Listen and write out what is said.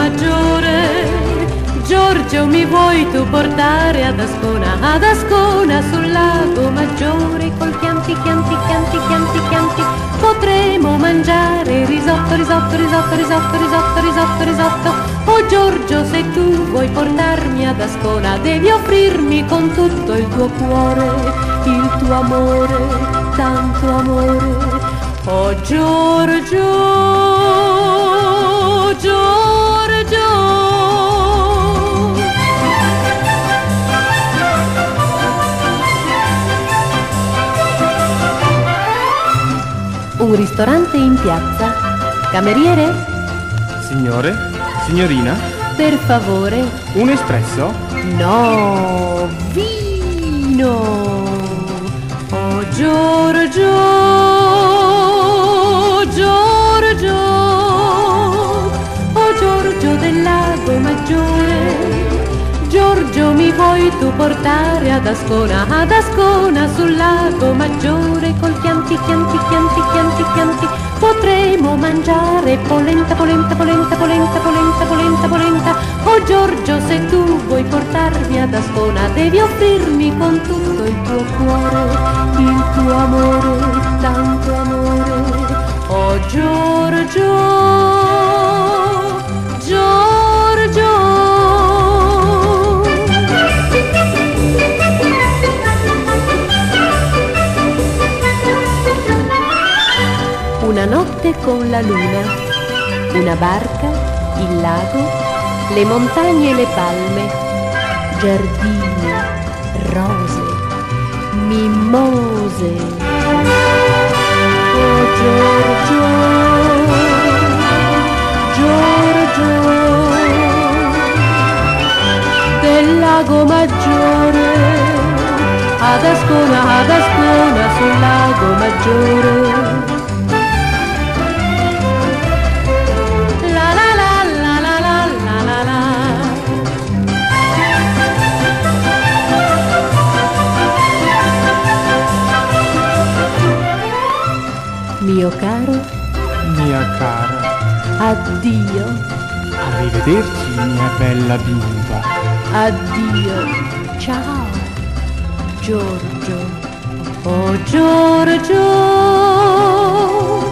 Maggiore. Giorgio, mi vuoi tu portare ad Ascona sul lago Maggiore, col chianti, chianti, chianti, chianti, chianti, potremo mangiare risotto, risotto, risotto, risotto, risotto, risotto, risotto. Oh Giorgio, se tu vuoi portarmi ad Ascona, devi offrirmi con tutto il tuo cuore, il tuo amore, tanto amore. Oh Giorgio, Giorgio. Un ristorante in piazza. Cameriere? Signore? Signorina? Per favore. Un espresso? No, vino. Oh Giorgio, Giorgio, oh Giorgio del lago Maggiore. Giorgio, mi vuoi tu portare ad Ascona sul lago Maggiore, col chianti, chianti, chianti, chianti, chianti, potremo mangiare polenta, polenta, polenta, polenta, polenta, polenta, polenta. Oh Giorgio, se tu vuoi portarmi ad Ascona, devi offrirmi con tutto il tuo cuore, il tuo amore, tanto amore. Oh Giorgio, Giorgio. Una notte con la luna, una barca, il lago, le montagne e le palme, giardini, rose, mimose. Oh Giorgio, Giorgio del lago Maggiore, ad Ascona sul lago Maggiore. Mio caro, Mia cara. addio, Arrivederci, mia bella bimba. addio, ciao, Giorgio, oh Giorgio.